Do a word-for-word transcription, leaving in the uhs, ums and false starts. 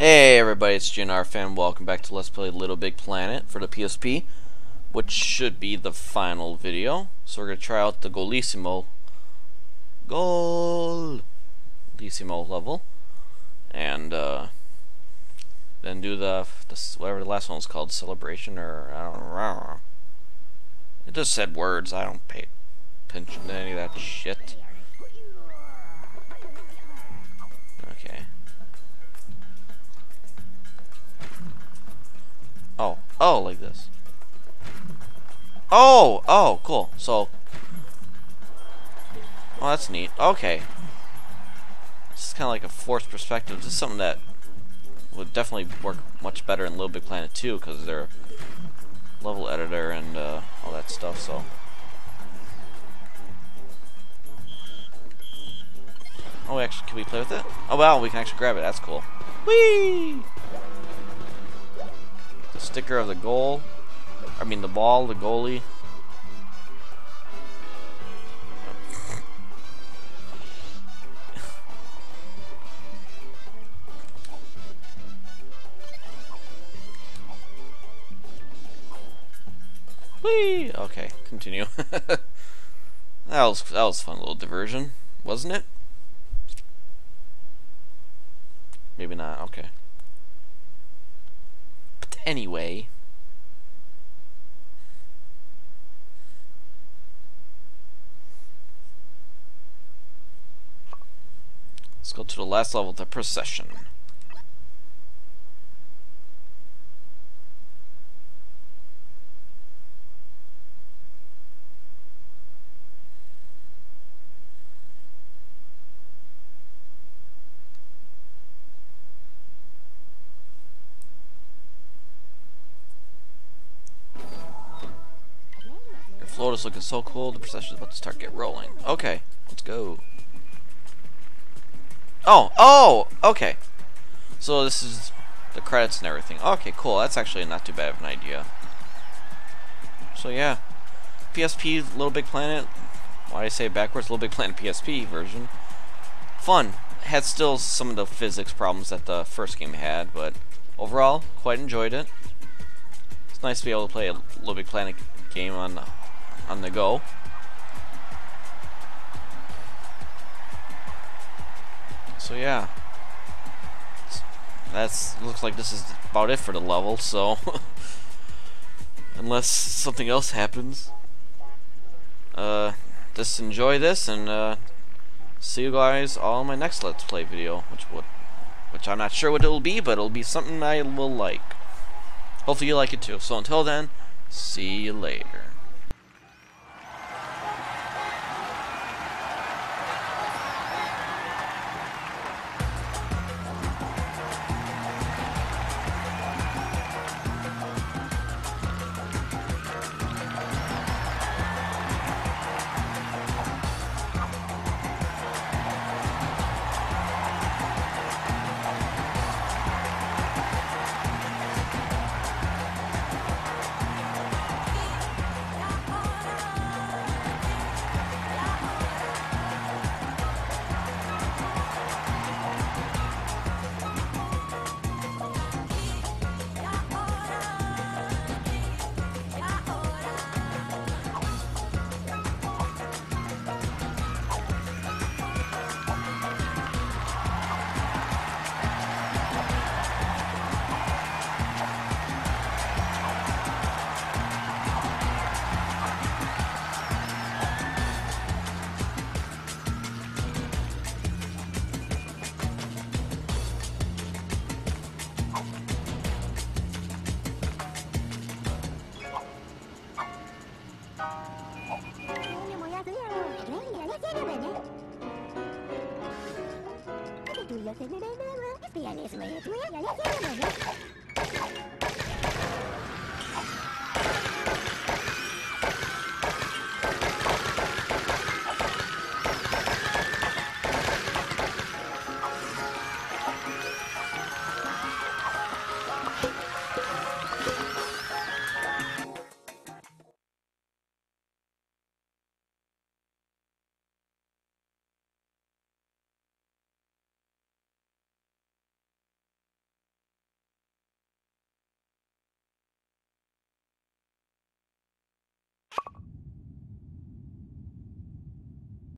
Hey everybody, it's G N R fan. Welcome back to Let's Play LittleBigPlanet for the P S P, which should be the final video. So we're gonna try out the Golissimo, Golissimo level, and uh, then do the, the whatever the last one was called, celebration or I don't know. It just said words. I don't pay attention to any of that shit. Okay. Oh, oh, like this. Oh, oh, cool. So, oh, that's neat. Okay. This is kind of like a forced perspective. This is something that would definitely work much better in LittleBigPlanet two because they're level editor and uh, all that stuff. So, oh, actually, can we play with it? Oh, wow, we can actually grab it. That's cool. Whee! The sticker of the goal, I mean the ball, the goalie. Whee! Okay, continue. that was that was a fun little diversion, wasn't it? Maybe not. Okay. Anyway, let's go to the last level, the procession. Florida's looking so cool. The procession's about to start get rolling. Okay, let's go. Oh, oh, okay. So this is the credits and everything. Okay, cool. That's actually not too bad of an idea. So yeah, P S P LittleBigPlanet. Why did I say it backwards? LittleBigPlanet P S P version. Fun. Had still some of the physics problems that the first game had, but overall, quite enjoyed it. It's nice to be able to play a LittleBigPlanet game on. on the go. So yeah, that's looks like this is about it for the level. So unless something else happens, uh, just enjoy this and uh, see you guys all in my next Let's Play video, which would, which I'm not sure what it'll be, but it'll be something I will like. Hopefully you like it too. So until then, see you later. Pianismo,